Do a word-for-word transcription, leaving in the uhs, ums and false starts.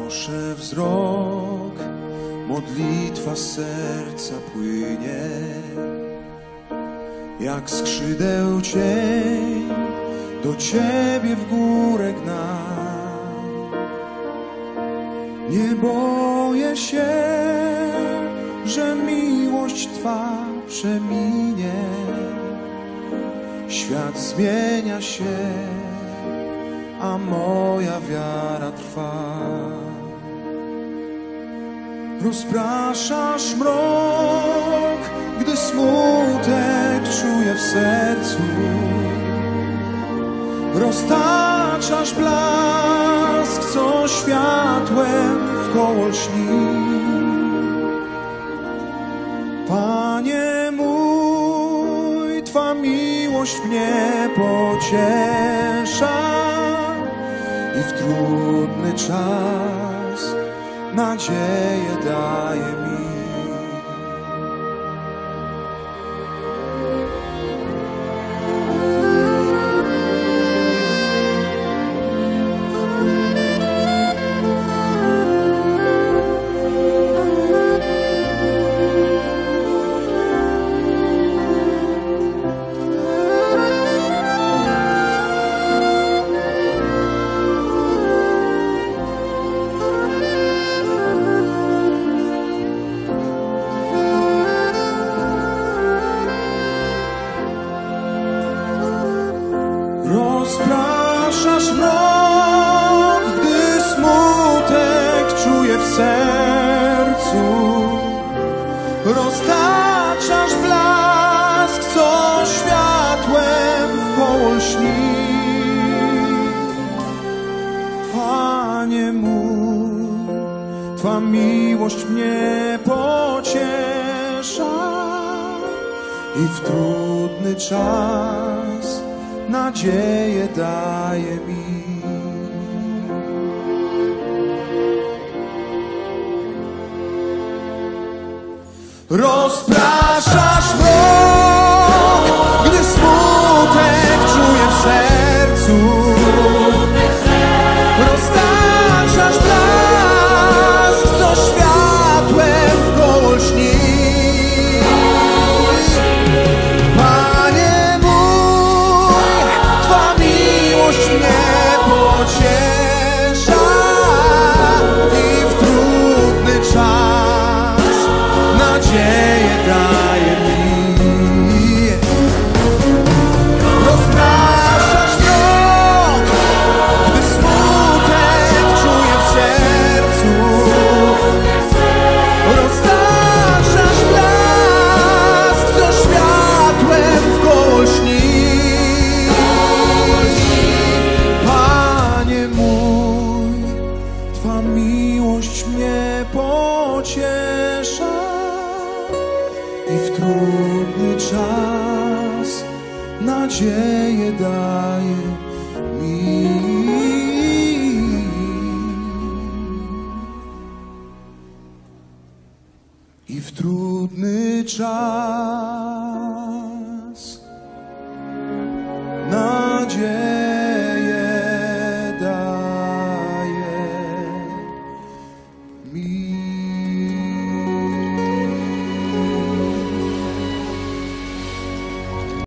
podnoszę wzrok, modlitwa z serca płynie, jak skrzydeł cień do Ciebie w górę gna. Nie boję się, że miłość Twa przeminie. Świat zmienia się, a moja wiara trwa. Rozpraszasz mrok, gdy smutek czuję w sercu. Roztaczasz blask, co światłem wkoło lśni. Panie mój, Twa miłość mnie pociesza i w trudny czas nadzieję daje mi. Rozpraszasz mrok, gdy smutek czuję w sercu. Roztaczasz blask, co światłem wkoło lśni. Panie mój, Twa miłość mnie pociesza i w trudny czas nadzieję daje mi. Rozpraszasz mrok, gdy smutek czuję w sercu. Roztaczasz blask, co światłem wkoło lśni. Mnie pociesza i w trudny czas nadzieję daje mi. Rozpraszasz mrok, gdy smutek czuję w sercu. Roztaczasz blask, co światłem wkoło lśni. Twa miłość mnie pociesza i w trudny czas nadzieję daje mi. I w trudny czas